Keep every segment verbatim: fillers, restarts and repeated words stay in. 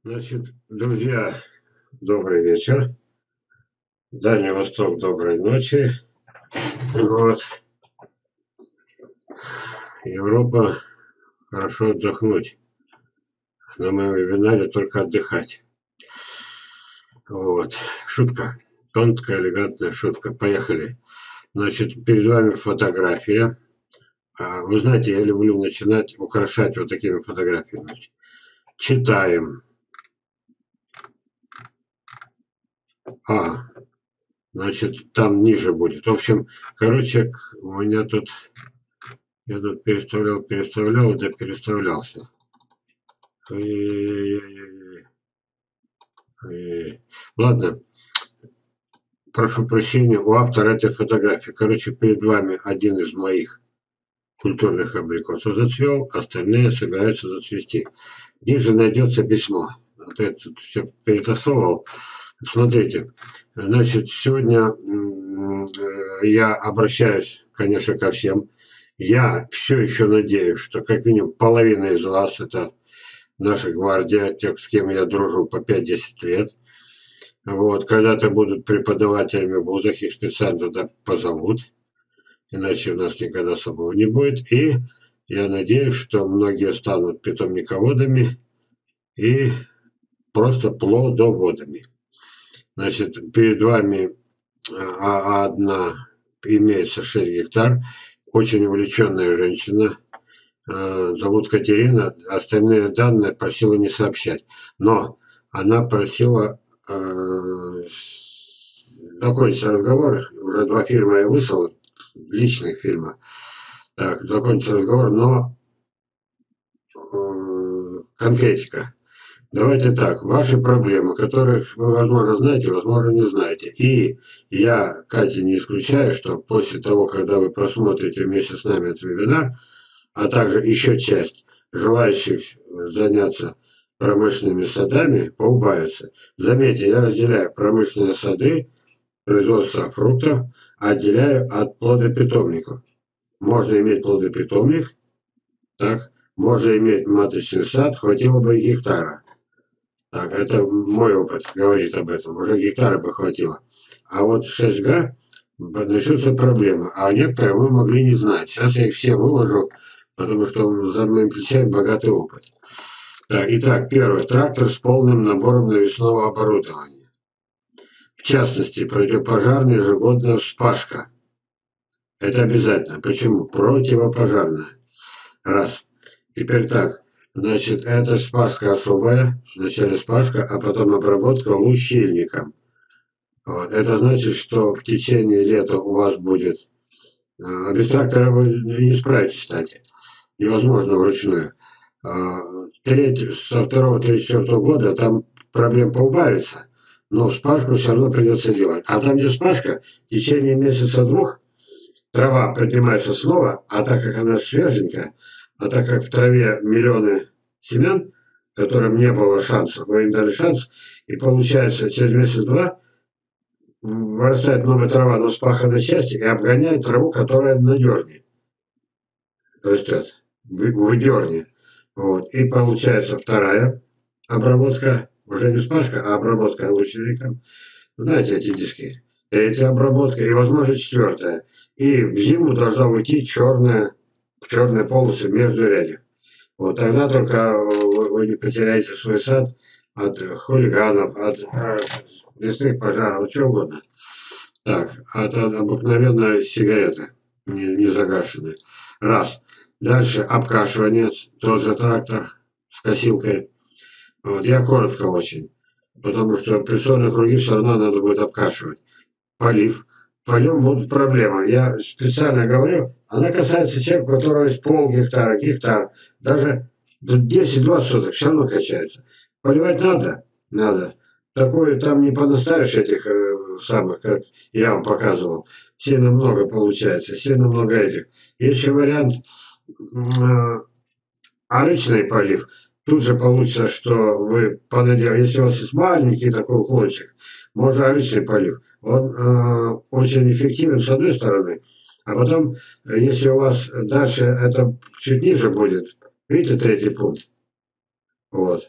Значит, друзья, добрый вечер. Дальний Восток, доброй ночи. Вот. Европа, хорошо отдохнуть. На моем вебинаре только отдыхать. Вот. Шутка. Тонкая, элегантная шутка. Поехали. Значит, перед вами фотография. А, Вы знаете, я люблю начинать украшать вот такими фотографиями. Значит, читаем. А, значит, там ниже будет. В общем, короче, у меня тут... Я тут переставлял, переставлял, да переставлялся. Ой-ой-ой-ой-ой. Ой-ой-ой. Ладно, прошу прощения у автора этой фотографии. Короче, перед вами один из моих культурных абрикосов зацвел, остальные собираются зацвести. Где же найдется письмо? Вот я тут все перетасовывал. Смотрите, значит, сегодня я обращаюсь, конечно, ко всем. Я все еще надеюсь, что как минимум половина из вас это наша гвардия, тех, с кем я дружу по пять-десять лет. Вот, когда-то будут преподавателями в вузах, их специально туда позовут, иначе у нас никогда особого не будет. И я надеюсь, что многие станут питомниководами и просто плодоводами. Значит, перед вами а, одна имеется шесть гектар, очень увлеченная женщина, зовут Катерина, остальные данные просила не сообщать. Но она просила э, закончить разговор, уже два фильма я выслал, личных фильма. Так, закончить разговор, но э, конкретика. Давайте так, ваши проблемы, которых вы, возможно, знаете, возможно, не знаете. И я, Катя, не исключаю, что после того, когда вы просмотрите вместе с нами этот вебинар, а также еще часть желающих заняться промышленными садами поубавится. Заметьте, я разделяю промышленные сады, производство фруктов, отделяю от плодопитомников. Можно иметь плодопитомник, так, можно иметь маточный сад, хватило бы гектара. Так, это мой опыт говорит об этом, уже гектара бы хватило. А вот шесть га начнутся проблемы, а некоторые вы могли не знать. Сейчас я их все выложу, потому что за моим плечами богатый опыт. Так, итак, первое. Трактор с полным набором навесного оборудования. В частности, противопожарная ежегодная вспашка. Это обязательно. Почему? Противопожарная. Раз. Теперь так. Значит, это вспашка особая. Вначале вспашка, а потом обработка лучильником. Вот. Это значит, что в течение лета у вас будет... А без трактора вы не справитесь, кстати. Невозможно вручную. Треть, со второго-третьего четвертого года там проблем поубавится, но вспашку все равно придется делать. А там, где вспашка, в течение месяца-двух трава поднимается снова, а так как она свеженькая, а так как в траве миллионы семян, которым не было шансов, вы им дали шанс, и получается через месяц-два вырастает новая трава на вспаханной части и обгоняет траву, которая на дерне растет, в дерне. Вот. И получается вторая обработка, уже не вспашка, а обработка лучником. Знаете эти диски. Третья обработка и, возможно, четвертая. И в зиму должна уйти черная, черная полоса между рядов. Вот тогда только вы не потеряете свой сад от хулиганов, от лесных пожаров, чего угодно. Так, от, от обыкновенной сигареты, не, не загашенной. Раз. Дальше обкашивание, тоже трактор с косилкой. Вот. Я коротко очень, потому что прессованные круги все равно надо будет обкашивать. Полив. Полив будут проблемы. Я специально говорю, она касается человека, у которого есть пол гектара, гектар, даже десять-двадцать соток, все равно качается. Поливать надо? Надо. Такое там не понаставишь этих э, самых, как я вам показывал. Сильно много получается, сильно много этих. Есть вариант э, арычный полив. Тут же получится, что вы понаделали, если у вас есть маленький такой уклончик, можно арычный полив. Он э, очень эффективен с одной стороны, а потом, если у вас дальше это чуть ниже будет, видите, третий пункт, вот,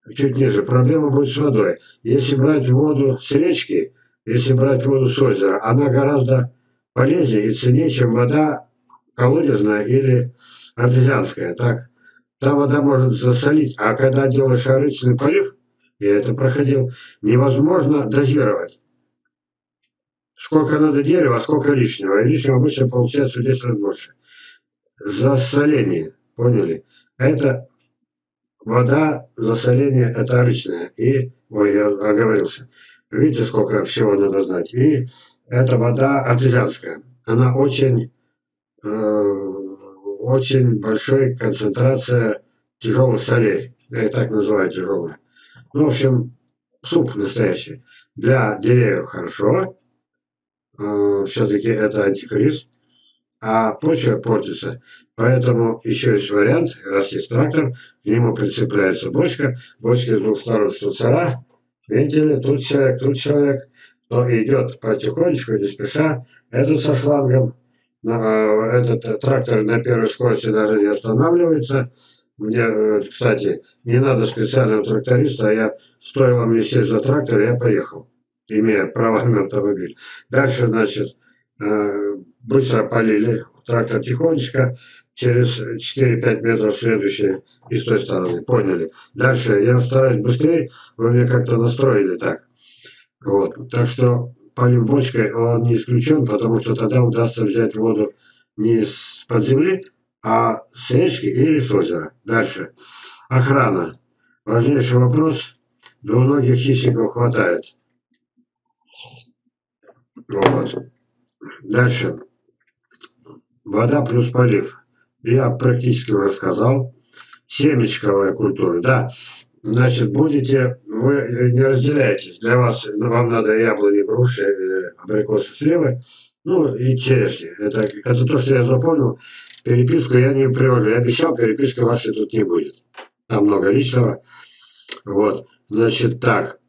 чуть ниже, проблема будет с водой. Если брать воду с речки, если брать воду с озера, она гораздо полезнее и ценнее, чем вода колодезная или артезианская. Так, та вода может засолить, а когда делаешь речный полив, я это проходил, невозможно дозировать. Сколько надо дерева, а сколько лишнего. И лишнего обычно получается в десять раз больше. Засоление, поняли? Это вода, засоление, это речная. И, ой, я оговорился. Видите, сколько всего надо знать. И это вода артезианская. Она очень, э, очень большой концентрация тяжелых солей. Я и так называю тяжелые. Ну, в общем, суп настоящий. Для деревьев хорошо. Э, все-таки это антифриз. А почва портится. Поэтому еще есть вариант, раз есть трактор, к нему прицепляется бочка, бочка с двух сторон штуцера, видели, тут человек, тут человек, но идет потихонечку, не спеша, этот со шлангом, на, этот трактор на первой скорости даже не останавливается. Мне, кстати, не надо специального тракториста, а я, стоило мне сесть за трактор, я поехал, имея право на автомобиль. Дальше, значит, быстро полили, трактор тихонечко, через четыре-пять метров следующие и с той стороны, поняли. Дальше я стараюсь быстрее, вы мне как-то настроили так. Вот, так что полив бочкой, он не исключен, потому что тогда удастся взять воду не с-под земли, а с речки или с озера. Дальше. Охрана. Важнейший вопрос. Двуногих хищников хватает. Вот. Дальше. Вода плюс полив. Я практически уже сказал. Семечковая культура. Да, значит, будете, вы не разделяетесь. Для вас, ну, вам надо яблони, груши, абрикосы, сливы, ну и черешни. Это, это то, что я запомнил. Переписку я не привожу. Я обещал, переписка вашей тут не будет. Там много личного. Вот. Значит, так.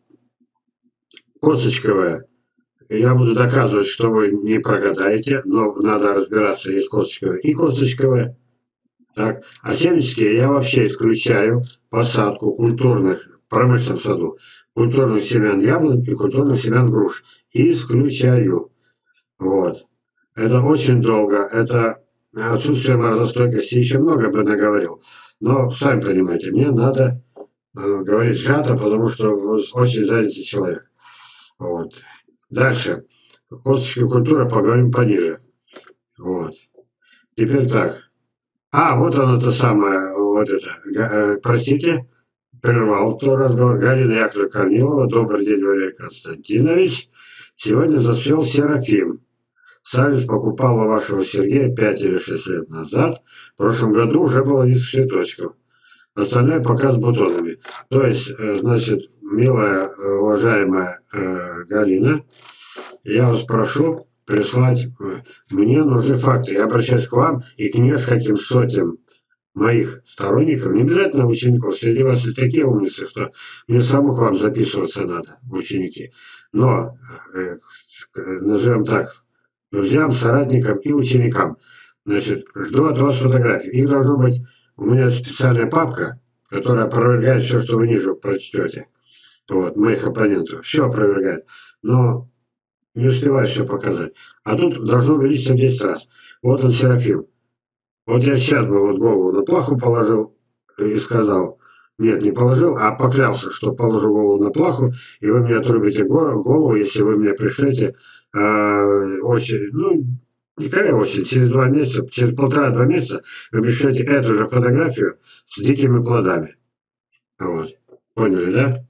Косточковая. Я буду доказывать, что вы не прогадаете, но надо разбираться, есть косточковая и косточковая. Так. А семечки я вообще исключаю посадку культурных в промышленном саду, культурных семян яблонь и культурных семян груш. Исключаю. Вот. Это очень долго. Это отсутствие морозостойкости. Еще много бы наговорил. Но, сами понимаете, мне надо э, говорить сжато, потому что вы очень занятый человек. Вот. Дальше. Косточки культуры поговорим пониже. Вот. Теперь так. А, вот оно то самое, вот это. Э, простите, прервал то разговор. Галина Яковлевна Корнилова. Добрый день, Валерий Константинович. Сегодня заспел Серафим. Сальвис покупала вашего Сергея пять или шесть лет назад. В прошлом году уже было несколько цветочков. Остальное пока с бутонами. То есть, значит, милая, уважаемая э, Галина, я вас прошу прислать, мне нужны факты. Я обращаюсь к вам и к нескольким сотням моих сторонников, не обязательно учеников, среди вас есть такие умницы, что мне саму к вам записываться надо, ученики. Но, э, назовем так, друзьям, соратникам и ученикам. Значит, жду от вас фотографий. Их должно быть, у меня специальная папка, которая опровергает все, что вы ниже прочтете. Вот, моих оппонентов. Все опровергает. Но не успеваю все показать. А тут должно увеличиться в десять раз. Вот он, Серафим. Вот я сейчас бы вот голову на плаху положил и сказал, нет, не положил, а поклялся, что положу голову на плаху, и вы мне отрубите голову, если вы мне пришлете э, очень, ну, никакая очень, через два месяца, через полтора-два месяца вы пришлете эту же фотографию с дикими плодами. Вот. Поняли, да?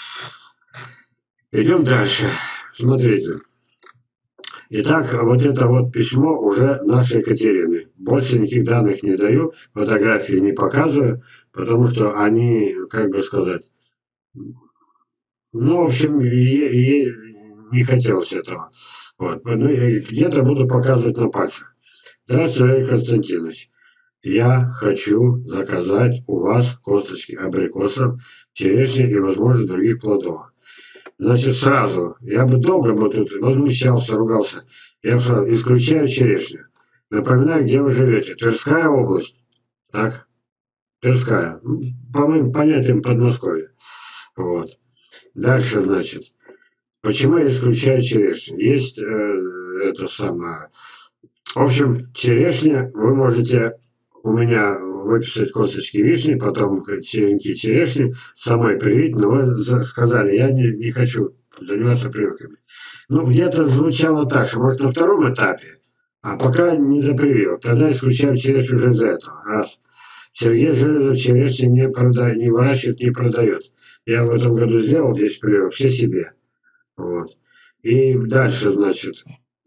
Идем дальше. Смотрите. Итак, вот это вот письмо уже нашей Екатерины. Больше никаких данных не даю, фотографии не показываю, потому что они, как бы сказать, ну, в общем, ей, ей не хотелось этого. Вот. Ну, где-то буду показывать на пальцах. Здравствуйте, Валерий Константинович. Я хочу заказать у вас косточки абрикосов, черешни и, возможно, других плодов. Значит, сразу, я бы долго бы тут возмущался, ругался. Я сразу исключаю черешню. Напоминаю, где вы живете. Тверская область. Так? Тверская. По моим понятиям, Подмосковье. Вот. Дальше, значит, почему я исключаю черешню? Есть э, это самое. В общем, черешня вы можете у меня выписать косточки вишни, потом черенки черешни, самой привить, но вы сказали, я не, не хочу заниматься прививками. Ну, где-то звучало так, что может на втором этапе, а пока не до прививок. Тогда исключаем черешню уже из-за этого. Раз. Сергей Железов черешни не, прода... не выращивает, не продает. Я в этом году сделал десять прививок, все себе. Вот. И дальше, значит,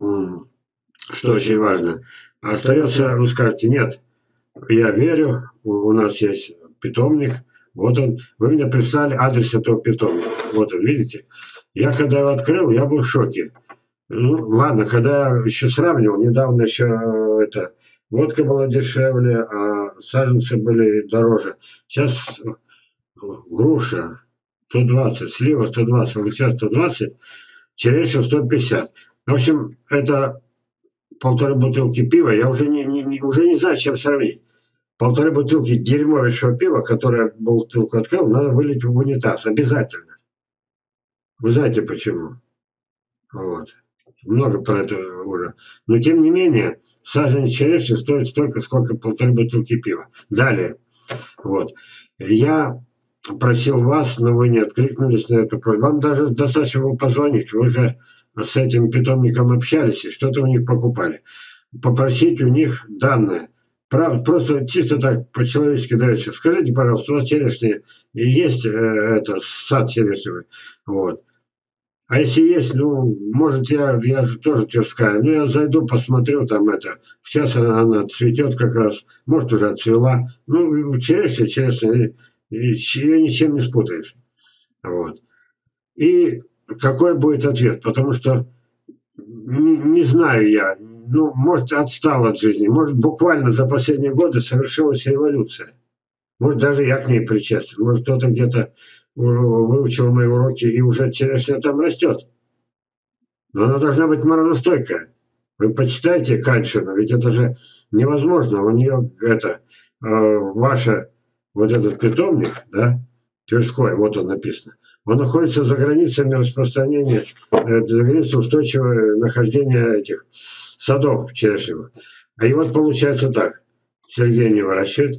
что очень важно. Остается, вы скажете, нет, я верю, у нас есть питомник, вот он. Вы мне прислали адрес этого питомника. Вот он, видите? Я когда его открыл, я был в шоке. Ну, ладно, когда я еще сравнивал, недавно еще это, водка была дешевле, а саженцы были дороже. Сейчас груша сто двадцать, слива сто двадцать, луча сто двадцать, черешня сто пятьдесят. В общем, это полторы бутылки пива, я уже не, не, не, уже не знаю, с чем сравнить. Полторы бутылки дерьмовейшего пива, которое бутылку открыл, надо вылить в унитаз. Обязательно. Вы знаете почему? Вот. Много про это уже. Но тем не менее, саженец черешни стоит столько, сколько полторы бутылки пива. Далее. Вот. Я просил вас, но вы не откликнулись на эту просьбу. Вам даже достаточно было позвонить. Вы же с этим питомником общались и что-то у них покупали. Попросить у них данные. Просто чисто так по-человечески дальше. Скажите, пожалуйста, у вас черешня есть, э, это, сад черешневый? Вот. А если есть, ну, может, я, я же тоже Тверская. Ну, я зайду, посмотрю, там это. Сейчас она, она цветет как раз. Может, уже отцвела. Ну, черешня, черешня. Ее ничем не спутаешь. Вот. И какой будет ответ? Потому что не, не знаю я. Ну, может, отстал от жизни. Может, буквально за последние годы совершилась революция. Может, даже я к ней причастен. Может, кто-то где-то выучил мои уроки, и уже черешня там растет. Но она должна быть морозостойкая. Вы почитайте Кальшину, ведь это же невозможно. У нее это, э, ваша, вот этот питомник, да, Тверской, вот он написано, он находится за границами распространения, э, за границей устойчивого нахождения этих садов черешневых. А и вот получается так. Сергей не выращивает,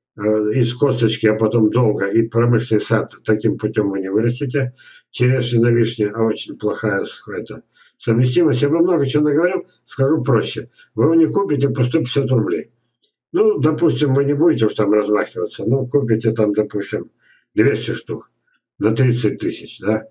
из косточки, а потом долго, и промышленный сад таким путем вы не вырастите. Черешня на вишне, а очень плохая это, совместимость. Я бы много чего наговорил, скажу проще. Вы его не купите по сто пятьдесят рублей. Ну, допустим, вы не будете уж там размахиваться, но купите там, допустим, двести штук на тридцать тысяч, да?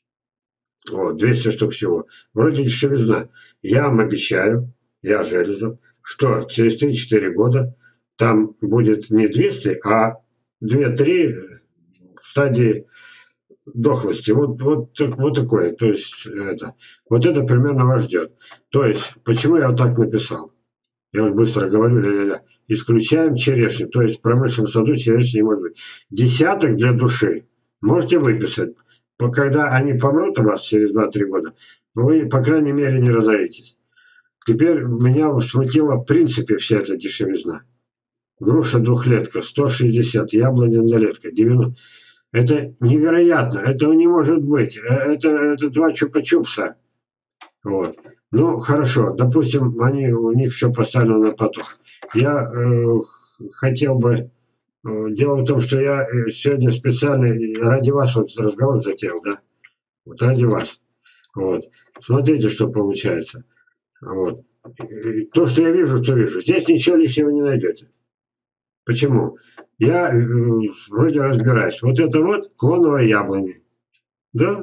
Вот, двести штук всего. Вроде дешевизна. Я вам обещаю, я Железов, что через три-четыре года там будет не двести, а две-три в стадии дохлости. Вот, вот, вот такое. То есть это, вот это примерно вас ждет. То есть, почему я вот так написал? Я вот быстро говорю, ля-ля-ля. Исключаем черешню. То есть в промышленном саду черешни не может быть. Десяток для души можете выписать. Когда они помрут у вас через два-три года, вы, по крайней мере, не разоритесь. Теперь меня смутила в принципе вся эта дешевизна. Груша двухлетка сто шестьдесят, яблоня однолетка девяносто. Это невероятно, этого не может быть. Это, это два чупа-чупса. Вот. Ну, хорошо, допустим, они, у них все поставлено на поток. Я э, хотел бы... Дело в том, что я сегодня специально ради вас вот разговор затеял, да? Вот ради вас. Вот. Смотрите, что получается. Вот. То, что я вижу, то вижу. Здесь ничего лишнего не найдете. Почему? Я э, вроде разбираюсь. Вот это вот клоновая яблоня. Да?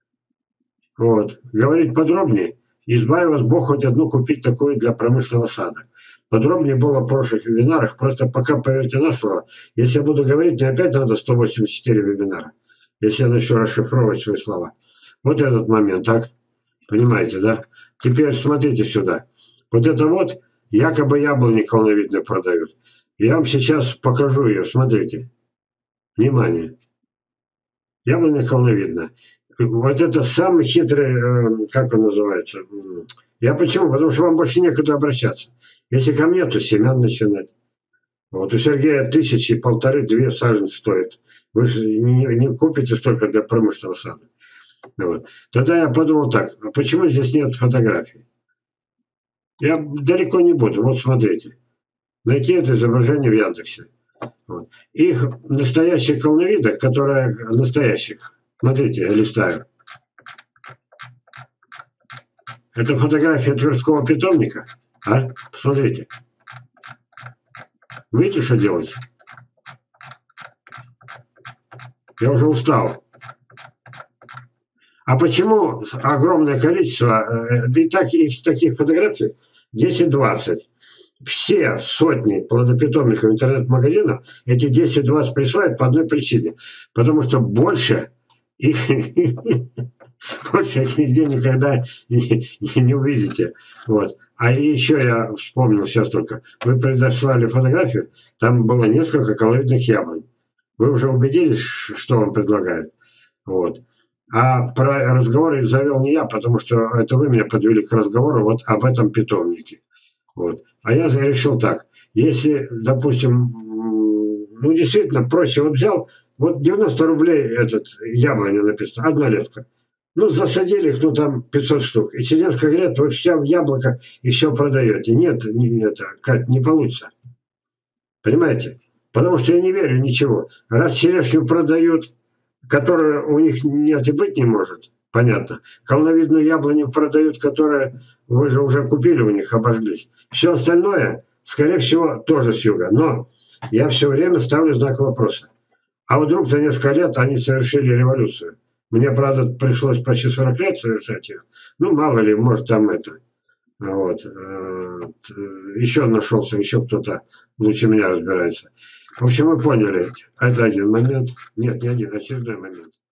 Вот. Говорить подробнее. Избави вас Бог хоть одну купить такую для промышленного сада. Подробнее было в прошлых вебинарах. Просто пока поверьте на слово. Если я буду говорить, мне опять надо сто восемьдесят четыре вебинара. Если я начну расшифровывать свои слова. Вот этот момент, так? Понимаете, да? Теперь смотрите сюда. Вот это вот якобы яблони колоновидно продают. Я вам сейчас покажу ее. Смотрите. Внимание. Яблоня колоновидная. Вот это самый хитрый, как он называется? Я почему? Потому что вам больше некуда обращаться. Если ко мне, то семян начинать. Вот у Сергея тысячи, полторы, две саженцы стоит. Вы же не, не купите столько для промышленного сада. Вот. Тогда я подумал так, а почему здесь нет фотографий? Я далеко не буду. Вот смотрите. Найти это изображение в Яндексе. Вот. Их настоящих колновидах, которые настоящих. Смотрите, я листаю. Это фотография Тверского питомника. А? Посмотрите. Видите, что делается? Я уже устал. А почему огромное количество, и так, их, таких фотографий десять-двадцать. Все сотни плодопитомников интернет-магазинов эти десять-двадцать присваивают по одной причине. Потому что больше их, больше их нигде никогда не, не увидите. Вот. А еще я вспомнил сейчас только, вы предослали фотографию, там было несколько колоидных яблонь. Вы уже убедились, что вам предлагают? Вот. А про разговоры завел не я, потому что это вы меня подвели к разговору вот об этом питомнике. Вот. А я решил так, если, допустим, ну действительно проще, вот взял, вот девяносто рублей этот яблоня написано, однолетка. Ну, засадили их, ну, там пятьсот штук. И через несколько лет вы все яблоко и все продаете. Нет, не, это, Кать, не получится. Понимаете? Потому что я не верю ничего. Раз черешню продают, которая у них нет и быть не может, понятно. Колновидную яблоню продают, которая вы же уже купили у них, обожглись. Все остальное, скорее всего, тоже с юга. Но я все время ставлю знак вопроса. А вдруг за несколько лет они совершили революцию? Мне, правда, пришлось почти сорок лет совершать ее. Ну, мало ли, может, там это. Вот. Еще нашелся, еще кто-то лучше меня разбирается. В общем, вы поняли. Это один момент. Нет, не один, очередной момент.